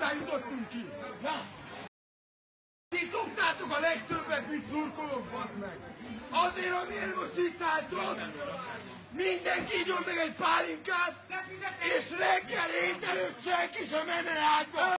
aztán jutottunk ki. Na! Ti szoktátok a legtöbbet, mint szurkolók, basz meg! Azért, amiért most itt álltok, mindenki igyon meg egy pálinkát, és reggel ételőtt senki sem menne ágyba!